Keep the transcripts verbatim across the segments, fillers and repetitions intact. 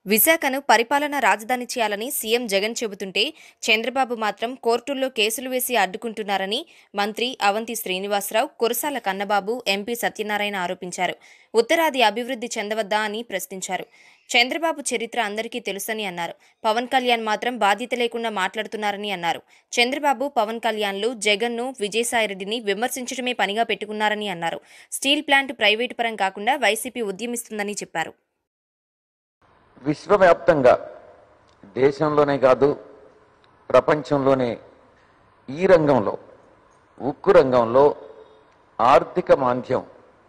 విశాఖను పరిపాలనా రాజధాని చేయాలని సీఎం జగన్ చెబుతుంటే చంద్రబాబు మాత్రం కోర్టుల్లో కేసులు వేసి అడ్డుకుంటున్నారని మంత్రి అవంతి శ్రీనివాసరావు, కురసాల కన్నబాబు, ఎంపీ సత్యనారాయణ ఆరోపించారు. ఉత్తరాది అభివృద్ధి చెందవద్దా అని ప్రశ్నించారు. చంద్రబాబు చరిత్ర అందరికీ తెలుసని అన్నారు. పవన్ కళ్యాణ్ మాత్రం బాధ్యత లేకుండా మాట్లాడుతున్నారని అన్నారు. చంద్రబాబు, పవన్ కళ్యాణ్లు జగన్ను, విజయసాయిరెడ్డిని విమర్శించడమే పనిగా పెట్టుకున్నారని అన్నారు. స్టీల్ ప్లాంట్ ప్రైవేటు పరం కాకుండా వైసీపీ ఉద్యమిస్తుందని చెప్పారు. విశ్వవ్యాప్తంగా దేశంలోనే కాదు ప్రపంచంలోనే ఈ రంగంలో ఉక్కు రంగంలో ఆర్థిక మాంద్యం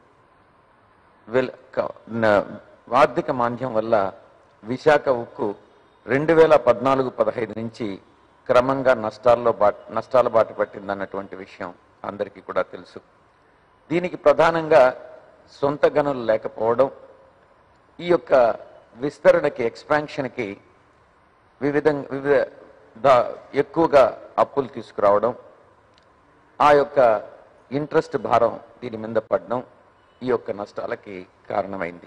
ఆర్థిక మాంద్యం వల్ల విశాఖ ఉక్కు రెండు వేల పద్నాలుగు పదహైదు నుంచి క్రమంగా నష్టాల్లో బా నష్టాల బాట పట్టిందన్నటువంటి విషయం అందరికీ కూడా తెలుసు. దీనికి ప్రధానంగా సొంత గనులు లేకపోవడం, ఈ యొక్క విస్తరణకి ఎక్స్పాన్షన్కి వివిధ వివిధ ఎక్కువగా అప్పులు తీసుకురావడం, ఆ యొక్క ఇంట్రెస్ట్ భారం దీని మీద పడడం ఈ యొక్క నష్టాలకి కారణమైంది.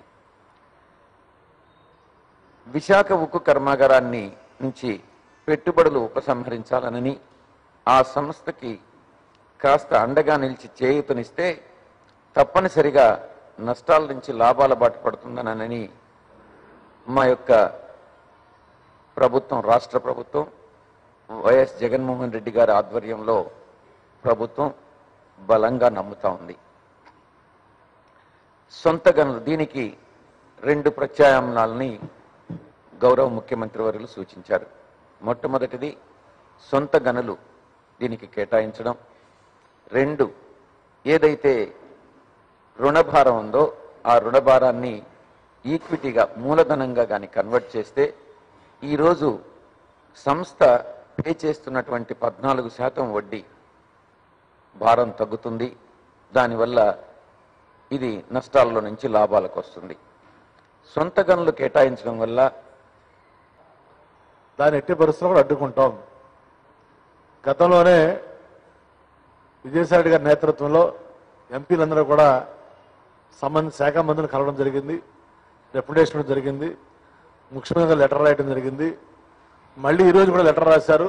విశాఖ ఉక్కు కర్మాగారాన్ని నుంచి పెట్టుబడులు ఉపసంహరించాలనని, ఆ సంస్థకి కాస్త అండగా నిలిచి చేయూతనిస్తే తప్పనిసరిగా నష్టాల నుంచి లాభాల బాట పడుతుందనని మా యొక్క ప్రభుత్వం, రాష్ట్ర ప్రభుత్వం, వైఎస్ జగన్మోహన్ రెడ్డి గారి ఆధ్వర్యంలో ప్రభుత్వం బలంగా నమ్ముతా ఉంది. సొంత గనులు దీనికి రెండు ప్రత్యామ్నాయాలని గౌరవ ముఖ్యమంత్రి వర్యులు సూచించారు. మొట్టమొదటిది సొంత గనులు దీనికి కేటాయించడం, రెండు ఏదైతే రుణభారం ఉందో ఆ రుణభారాన్ని ఈక్విటీగా మూలధనంగా కానీ కన్వర్ట్ చేస్తే ఈరోజు సంస్థ పే చేస్తున్నటువంటి పద్నాలుగు శాతం వడ్డీ భారం తగ్గుతుంది. దానివల్ల ఇది నష్టాల్లో నుంచి లాభాలకు వస్తుంది. సొంత గనులు కేటాయించడం వల్ల దాని ఎట్టి పరిస్థితుల్లో కూడా అడ్డుకుంటాం. గతంలోనే విజయసాయి గారి నేతృత్వంలో ఎంపీలందరూ కూడా సంబంధిత శాఖ మంత్రులు కలవడం జరిగింది, డెప్యుటేషన్ జరిగింది, ముఖ్యమంత్రి లెటర్ రాయడం జరిగింది. మళ్ళీ ఈరోజు కూడా లెటర్ రాశారు.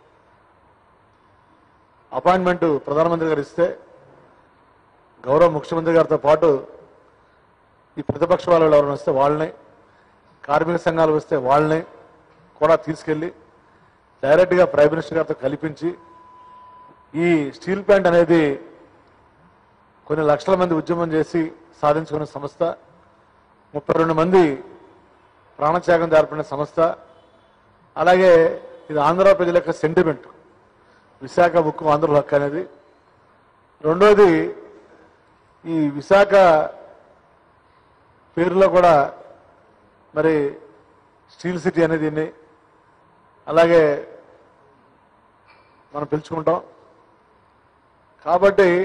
అపాయింట్మెంట్ ప్రధానమంత్రి గారు ఇస్తే గౌరవ ముఖ్యమంత్రి గారితో పాటు ఈ ప్రతిపక్ష వాళ్ళు ఎవరైనా వస్తే వాళ్ళని, కార్మిక సంఘాలు వస్తే వాళ్ళని కూడా తీసుకెళ్ళి డైరెక్ట్గా ప్రైమ్ మినిస్టర్ గారితో కల్పించి ఈ స్టీల్ ప్లాంట్ అనేది కొన్ని లక్షల మంది ఉద్యమం చేసి సాధించుకున్న సంస్థ, ముప్పై రెండు మంది ప్రాణత్యాగం జరిపిన సంస్థ. అలాగే ఇది ఆంధ్ర ప్రజల యొక్క సెంటిమెంట్, విశాఖ ఉక్కు ఆంధ్రుల హక్కు అనేది. రెండోది ఈ విశాఖ పేరులో కూడా మరి స్టీల్ సిటీ అనేది అలాగే మనం పిలుచుకుంటాం. కాబట్టి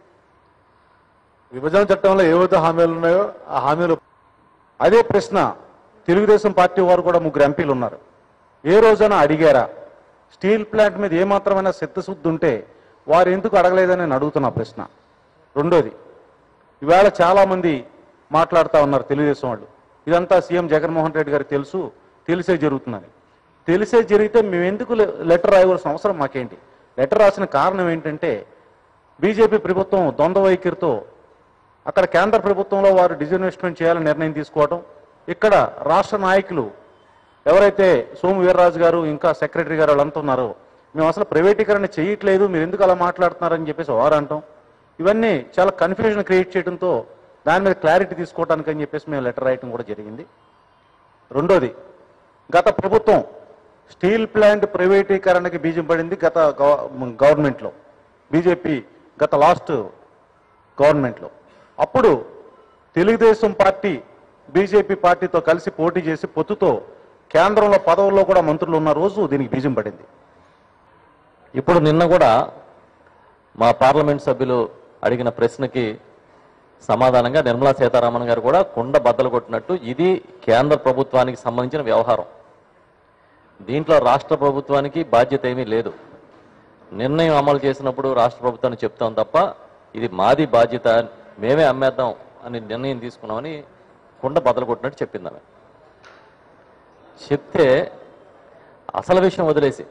విభజన చట్టంలో ఏవైతే హామీలు ఉన్నాయో ఆ హామీలు. అదే ప్రశ్న తెలుగుదేశం పార్టీ వారు కూడా ముగ్గురు ఎంపీలు ఉన్నారు. ఏ రోజైనా అడిగారా? స్టీల్ ప్లాంట్ మీద ఏమాత్రమైనా చిత్తశుద్ధి ఉంటే వారు ఎందుకు అడగలేదని నేను అడుగుతున్నా ప్రశ్న. రెండోది, ఈవేళ చాలామంది మాట్లాడుతూ ఉన్నారు తెలుగుదేశం వాళ్ళు, ఇదంతా సీఎం జగన్మోహన్ రెడ్డి గారికి తెలుసు, తెలిసే జరుగుతుందని. తెలిసే జరిగితే మేము ఎందుకు లెటర్ రాయవలసిన అవసరం మాకేంటి? లెటర్ రాసిన కారణం ఏంటంటే బీజేపీ ప్రభుత్వం ద్వంద్వ వైఖరితో అక్కడ కేంద్ర ప్రభుత్వంలో వారు డిజిన్వెస్ట్మెంట్ చేయాలని నిర్ణయం తీసుకోవడం, ఇక్కడ రాష్ట్ర నాయకులు ఎవరైతే సోము వీర్రాజు గారు ఇంకా సెక్రటరీ గారు వాళ్ళంతా ఉన్నారో మేము అసలు ప్రైవేటీకరణ చేయట్లేదు, మీరు ఎందుకు అలా మాట్లాడుతున్నారని చెప్పేసి వారు అంటాం. ఇవన్నీ చాలా కన్ఫ్యూజన్ క్రియేట్ చేయడంతో దాని మీద క్లారిటీ తీసుకోవడానికి అని చెప్పేసి మేము లెటర్ రాయటం కూడా జరిగింది. రెండోది, గత ప్రభుత్వం స్టీల్ ప్లాంట్ ప్రైవేటీకరణకి బీజం పడింది గత గవర్నమెంట్లో, బీజేపీ గత లాస్ట్ గవర్నమెంట్లో. అప్పుడు తెలుగుదేశం పార్టీ బీజేపీ పార్టీతో కలిసి పోటీ చేసి పొత్తుతో కేంద్రంలో పదవుల్లో కూడా మంత్రులు ఉన్న రోజు దీనికి బీజం పడింది. ఇప్పుడు నిన్న కూడా మా పార్లమెంట్ సభ్యులు అడిగిన ప్రశ్నకి సమాధానంగా నిర్మలా సీతారామన్ గారు కూడా కుండ బద్దలు కొట్టినట్టు ఇది కేంద్ర ప్రభుత్వానికి సంబంధించిన వ్యవహారం, దీంట్లో రాష్ట్ర ప్రభుత్వానికి బాధ్యత ఏమీ లేదు. నిర్ణయం అమలు చేసినప్పుడు రాష్ట్ర ప్రభుత్వాన్ని చెప్తాం తప్ప ఇది మాది బాధ్యత, మేమే అమ్మేద్దాం అని నిర్ణయం తీసుకున్నామని కుండ బద్దలు కొట్టినట్టు చెప్పింది ఆమె. చెప్తే అసలు విషయం వదిలేసి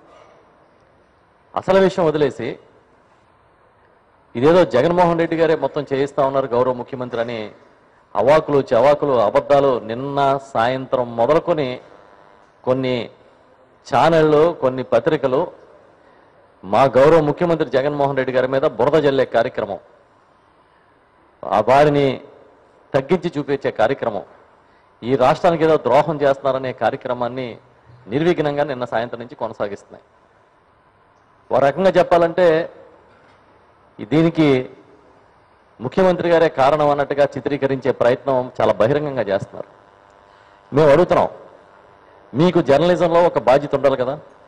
అసలు విషయం వదిలేసి ఇదేదో జగన్మోహన్ రెడ్డి గారే మొత్తం చేయిస్తా ఉన్నారు గౌరవ ముఖ్యమంత్రి అని అవాకులు చవాకులు అబద్ధాలు నిన్న సాయంత్రం మొదలుకొని కొన్ని ఛానళ్ళు కొన్ని పత్రికలు మా గౌరవ ముఖ్యమంత్రి జగన్మోహన్ రెడ్డి గారి మీద బురద జల్లే కార్యక్రమం, ఆ వారిని తగ్గించి చూపించే కార్యక్రమం, ఈ రాష్ట్రానికి ఏదో ద్రోహం చేస్తున్నారనే కార్యక్రమాన్ని నిర్విఘ్నంగా నిన్న సాయంత్రం నుంచి కొనసాగిస్తున్నాయి. ఓ రకంగా చెప్పాలంటే దీనికి ముఖ్యమంత్రి గారే కారణం అన్నట్టుగా చిత్రీకరించే ప్రయత్నం చాలా బహిరంగంగా చేస్తున్నారు. మేము అడుగుతున్నాం, మీకు జర్నలిజంలో ఒక బాధ్యత ఉండాలి కదా.